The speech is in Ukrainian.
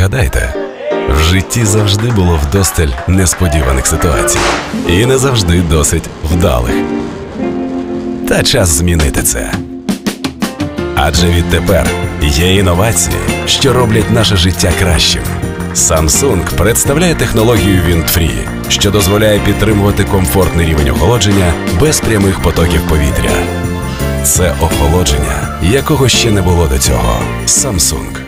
Згадайте, в житті завжди було вдосталь несподіваних ситуацій. І не завжди досить вдалих. Та час змінити це. Адже відтепер є інновації, що роблять наше життя кращим. Samsung представляє технологію Wind-Free, що дозволяє підтримувати комфортний рівень охолодження без прямих потоків повітря. Це охолодження, якого ще не було до цього. Samsung.